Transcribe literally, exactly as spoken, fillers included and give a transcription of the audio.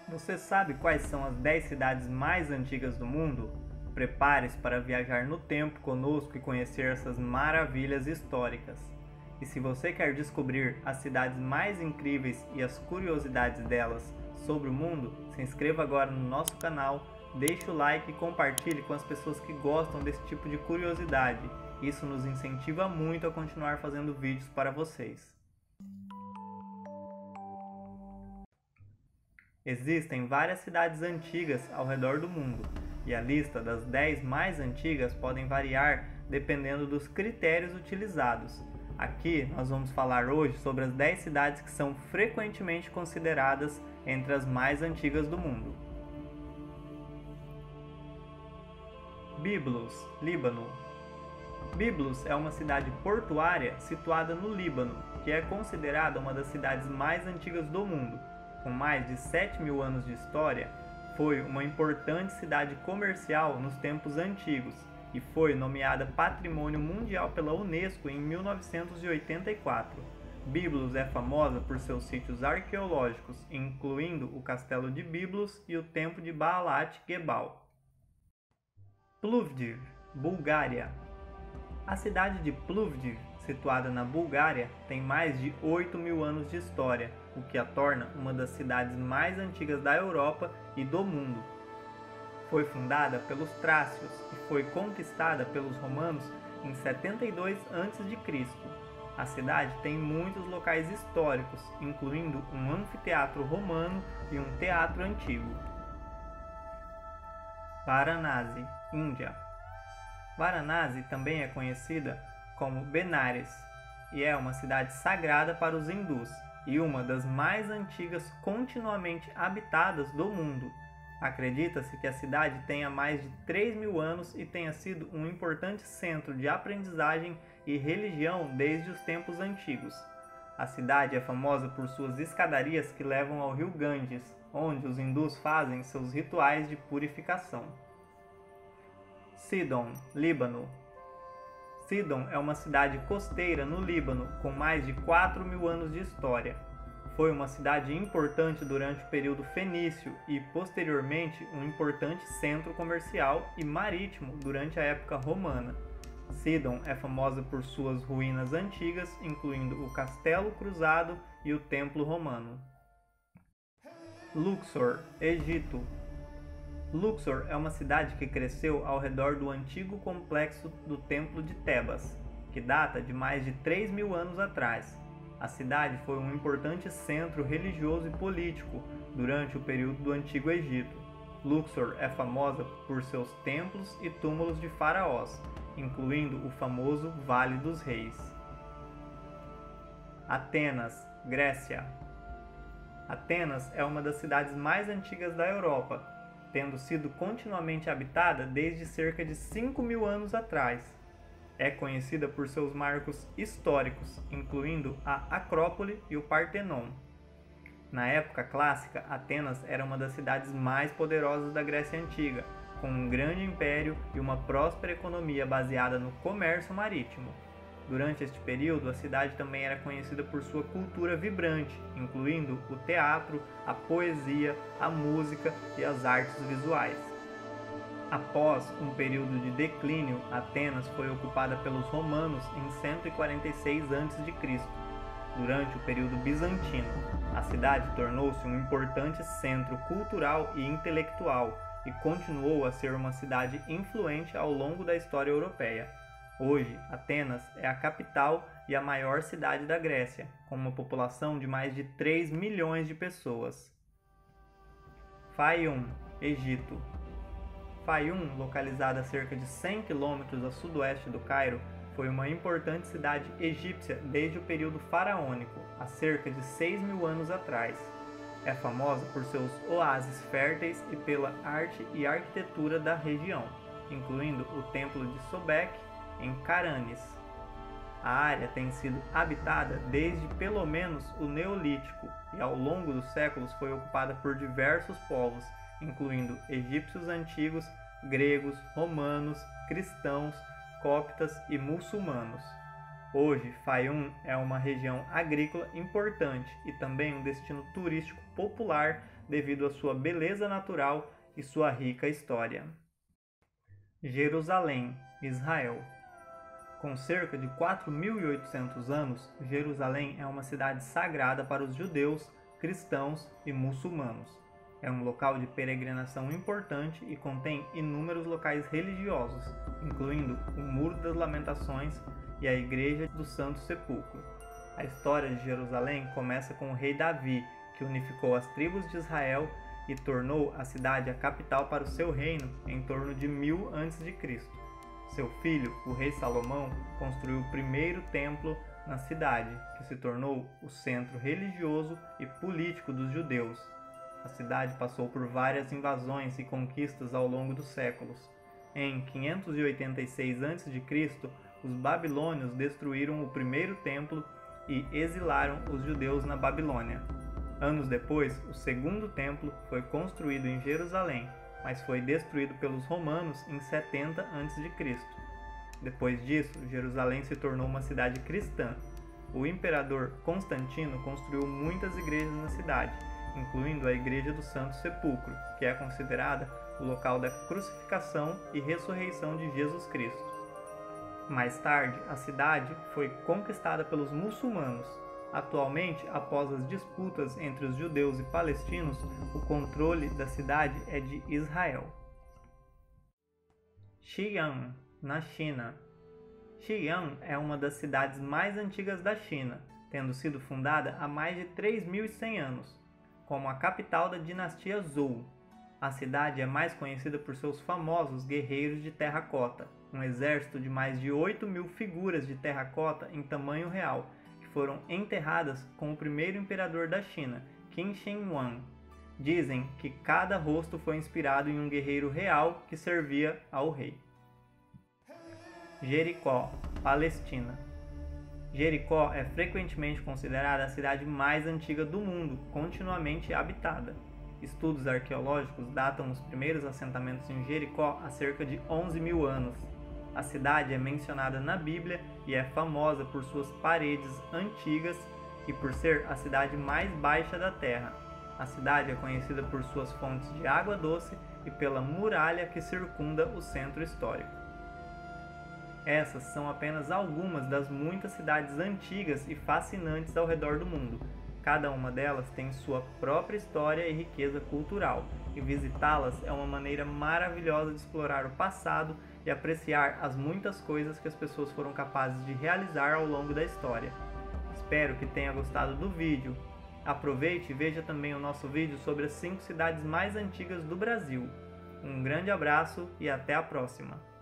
Você sabe quais são as dez cidades mais antigas do mundo? Prepare-se para viajar no tempo conosco e conhecer essas maravilhas históricas. E se você quer descobrir as cidades mais incríveis e as curiosidades delas sobre o mundo, se inscreva agora no nosso canal, deixe o like e compartilhe com as pessoas que gostam desse tipo de curiosidade. Isso nos incentiva muito a continuar fazendo vídeos para vocês. Existem várias cidades antigas ao redor do mundo, e a lista das dez mais antigas podem variar dependendo dos critérios utilizados. Aqui nós vamos falar hoje sobre as dez cidades que são frequentemente consideradas entre as mais antigas do mundo. Byblos, Líbano. Byblos é uma cidade portuária situada no Líbano, que é considerada uma das cidades mais antigas do mundo. Com mais de sete mil anos de história, foi uma importante cidade comercial nos tempos antigos e foi nomeada Patrimônio Mundial pela Unesco em mil novecentos e oitenta e quatro. Byblos é famosa por seus sítios arqueológicos, incluindo o Castelo de Byblos e o Templo de Baalat Gebal. Plovdiv, Bulgária. A cidade de Plovdiv, situada na Bulgária, tem mais de oito mil anos de história, o que a torna uma das cidades mais antigas da Europa e do mundo. Foi fundada pelos trácios e foi conquistada pelos romanos em setenta e dois antes de Cristo. A cidade tem muitos locais históricos, incluindo um anfiteatro romano e um teatro antigo. Varanasi, Índia. Varanasi também é conhecida como Benares e é uma cidade sagrada para os hindus e uma das mais antigas continuamente habitadas do mundo. Acredita-se que a cidade tenha mais de três mil anos e tenha sido um importante centro de aprendizagem e religião desde os tempos antigos. A cidade é famosa por suas escadarias que levam ao rio Ganges, onde os hindus fazem seus rituais de purificação. Sidon, Líbano. Sidon é uma cidade costeira no Líbano com mais de quatro mil anos de história. Foi uma cidade importante durante o período fenício e, posteriormente, um importante centro comercial e marítimo durante a época romana. Sidon é famosa por suas ruínas antigas, incluindo o Castelo Cruzado e o Templo Romano. Luxor, Egito. Luxor é uma cidade que cresceu ao redor do antigo complexo do Templo de Tebas, que data de mais de três mil anos atrás. A cidade foi um importante centro religioso e político durante o período do Antigo Egito. Luxor é famosa por seus templos e túmulos de faraós, incluindo o famoso Vale dos Reis. Atenas, Grécia. Atenas é uma das cidades mais antigas da Europa, tendo sido continuamente habitada desde cerca de cinco mil anos atrás. É conhecida por seus marcos históricos, incluindo a Acrópole e o Partenon. Na época clássica, Atenas era uma das cidades mais poderosas da Grécia Antiga, com um grande império e uma próspera economia baseada no comércio marítimo. Durante este período, a cidade também era conhecida por sua cultura vibrante, incluindo o teatro, a poesia, a música e as artes visuais. Após um período de declínio, Atenas foi ocupada pelos romanos em cento e quarenta e seis antes de Cristo. Durante o período bizantino, a cidade tornou-se um importante centro cultural e intelectual e continuou a ser uma cidade influente ao longo da história europeia. Hoje, Atenas é a capital e a maior cidade da Grécia, com uma população de mais de três milhões de pessoas. Fayum, Egito. Fayum, localizada a cerca de cem quilômetros a sudoeste do Cairo, foi uma importante cidade egípcia desde o período faraônico, há cerca de seis mil anos atrás. É famosa por seus oásis férteis e pela arte e arquitetura da região, incluindo o Templo de Sobek, em Caranes. A área tem sido habitada desde pelo menos o Neolítico e ao longo dos séculos foi ocupada por diversos povos, incluindo egípcios antigos, gregos, romanos, cristãos, coptas e muçulmanos. Hoje, Fayum é uma região agrícola importante e também um destino turístico popular devido à sua beleza natural e sua rica história. Jerusalém, Israel. Com cerca de quatro mil e oitocentos anos, Jerusalém é uma cidade sagrada para os judeus, cristãos e muçulmanos. É um local de peregrinação importante e contém inúmeros locais religiosos, incluindo o Muro das Lamentações e a Igreja do Santo Sepulcro. A história de Jerusalém começa com o rei Davi, que unificou as tribos de Israel e tornou a cidade a capital para o seu reino em torno de mil antes de Cristo. Seu filho, o rei Salomão, construiu o primeiro templo na cidade, que se tornou o centro religioso e político dos judeus. A cidade passou por várias invasões e conquistas ao longo dos séculos. Em quinhentos e oitenta e seis antes de Cristo, os babilônios destruíram o primeiro templo e exilaram os judeus na Babilônia. Anos depois, o segundo templo foi construído em Jerusalém, mas foi destruído pelos romanos em setenta antes de Cristo. Depois disso, Jerusalém se tornou uma cidade cristã. O imperador Constantino construiu muitas igrejas na cidade, incluindo a Igreja do Santo Sepulcro, que é considerada o local da crucificação e ressurreição de Jesus Cristo. Mais tarde, a cidade foi conquistada pelos muçulmanos. Atualmente, após as disputas entre os judeus e palestinos, o controle da cidade é de Israel. Xi'an, na China. Xi'an é uma das cidades mais antigas da China, tendo sido fundada há mais de três mil e cem anos, como a capital da dinastia Zhou. A cidade é mais conhecida por seus famosos guerreiros de terracota, um exército de mais de oito mil figuras de terracota em tamanho real, que foram enterradas com o primeiro imperador da China, Qin Shi Huang. Dizem que cada rosto foi inspirado em um guerreiro real que servia ao rei. Jericó, Palestina. Jericó é frequentemente considerada a cidade mais antiga do mundo, continuamente habitada. Estudos arqueológicos datam os primeiros assentamentos em Jericó há cerca de onze mil anos. A cidade é mencionada na Bíblia e é famosa por suas paredes antigas e por ser a cidade mais baixa da terra. A cidade é conhecida por suas fontes de água doce e pela muralha que circunda o centro histórico. Essas são apenas algumas das muitas cidades antigas e fascinantes ao redor do mundo. Cada uma delas tem sua própria história e riqueza cultural, e visitá-las é uma maneira maravilhosa de explorar o passado e apreciar as muitas coisas que as pessoas foram capazes de realizar ao longo da história. Espero que tenha gostado do vídeo. Aproveite e veja também o nosso vídeo sobre as cinco cidades mais antigas do Brasil. Um grande abraço e até a próxima!